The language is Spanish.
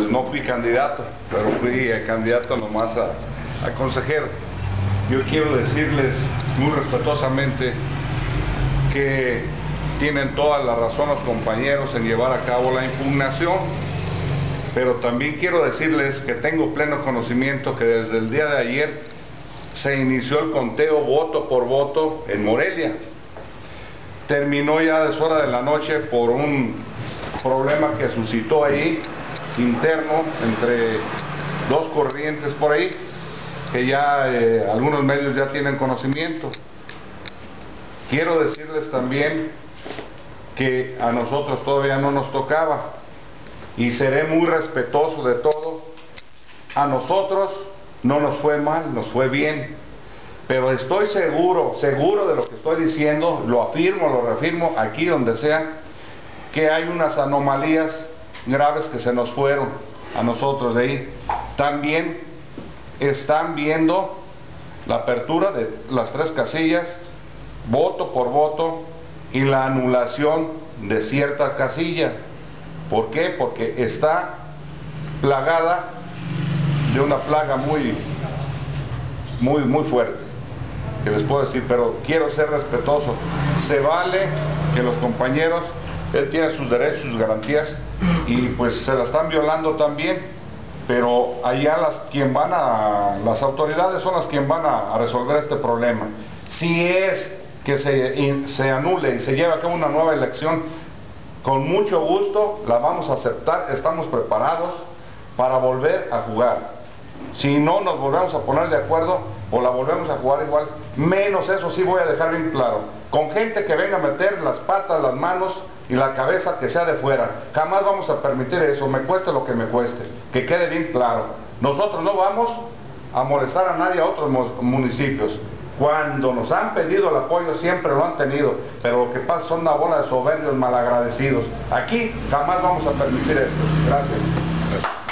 pues no fui candidato, pero fui candidato nomás a consejero. Yo quiero decirles muy respetuosamente que tienen toda la razón los compañeros en llevar a cabo la impugnación, pero también quiero decirles que tengo pleno conocimiento que desde el día de ayer se inició el conteo voto por voto en Morelia. Terminó ya a deshora de la noche por un problema que suscitó ahí, interno, entre dos corrientes por ahí, que ya algunos medios ya tienen conocimiento. Quiero decirles también que a nosotros todavía no nos tocaba, y seré muy respetuoso de todo. A nosotros no nos fue mal, nos fue bien, pero estoy seguro de lo que estoy diciendo, lo afirmo, lo reafirmo, aquí donde sea, que hay unas anomalías graves que se nos fueron a nosotros de ahí. También están viendo la apertura de las 3 casillas, voto por voto, y la anulación de cierta casilla. ¿Por qué? Porque está plagada de una plaga muy fuerte, que les puedo decir, pero quiero ser respetuoso. Se vale que los compañeros, él tiene sus derechos, sus garantías, y pues se la están violando también, pero allá las autoridades son las quien van a resolver este problema. Si es que se anule y se lleve a cabo una nueva elección, con mucho gusto la vamos a aceptar, estamos preparados para volver a jugar. Si no nos volvemos a poner de acuerdo, o la volvemos a jugar igual, menos eso sí voy a dejar bien claro, con gente que venga a meter las patas, las manos y la cabeza que sea de fuera. Jamás vamos a permitir eso, me cueste lo que me cueste, que quede bien claro. Nosotros no vamos a molestar a nadie, a otros municipios. Cuando nos han pedido el apoyo siempre lo han tenido, pero lo que pasa son una bola de soberbios malagradecidos. Aquí jamás vamos a permitir esto. Gracias.